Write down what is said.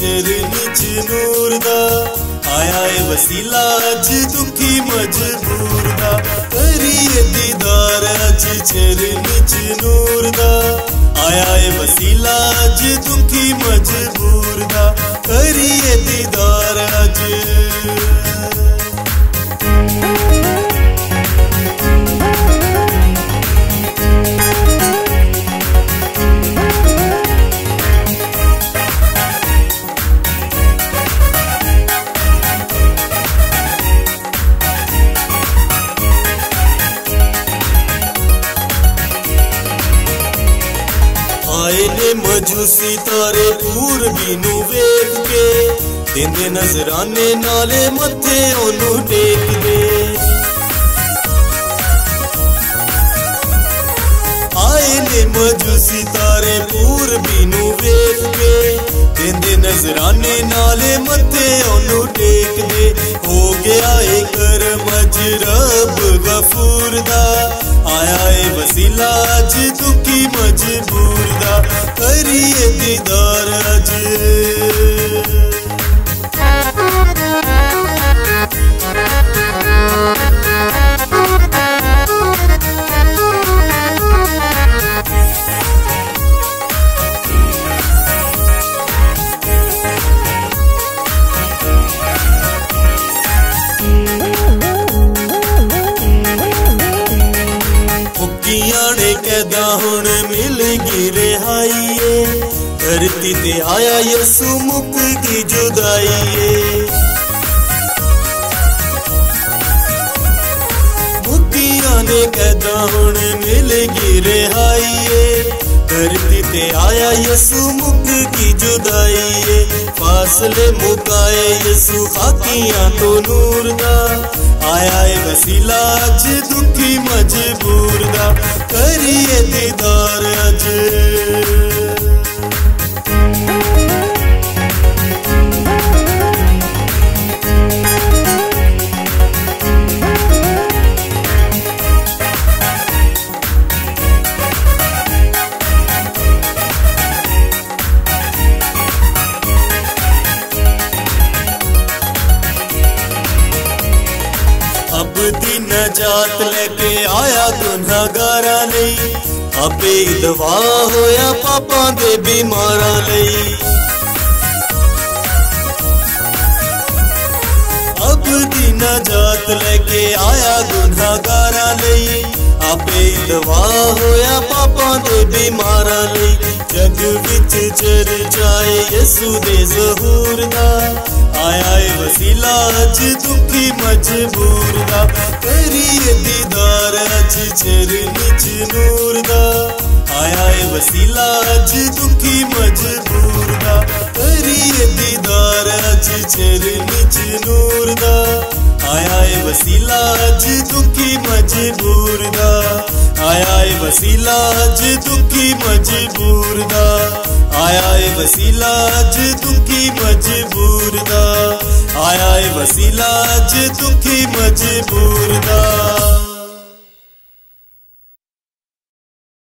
चरण च नूर दा आया है वसीला अज दुखी मजबूर दा करिए दीदार अज चरण च नूर दा आया है वसीला अज दुखी मजबूर दा करिए दीदार अज आए ने मजूसी तारे पूरबी नू वेख के देंदे नजराने नाले मथे ओनू टेक दे आए ने मजूसी तारे पूरबी नू वेख के देंदे नजराने नाले मथे ओनू टेक दे हो गया है करम अज रब गफूर दा आया है वसीला अज दुखी मजबूर दा करिए दीदार अज कैदा हुण मिल गई रिहाई धरती ते आया यसु मुक की जुदाई मुक्तियां ने कैदा हुण मिल गई रिहाई धरती ते आया यसु मुक की जुदाई फासले मुकाए यसु खाकियां तो नूर दा आया है वसीला अज दुखी मजबूर दा करिए दीदार अज अब दी नजात लेके आया गुनहगारा लई आपे दवा होया पापा दे बीमारा लई अब दी नजात लेके आया गुनहगारा लई आपे दवा होया पापा दे बीमारा लई जग विच चर्चाए यसु दे ज़हूर दा आया है वसीला अज दुखी मजबूर दा करिए दीदार अज चरण च नूर दा आया है वसीला अज दुखी मजबूर दा करिए दीदार अज चरण च नूर दा आया है वसीला अज दुखी मजबूर दा आया है वसीला अज दुखी मजबूर दा आया है वसीला अज दुखी मजबूर दा आया है वसीला अज दुखी मजबूर दा।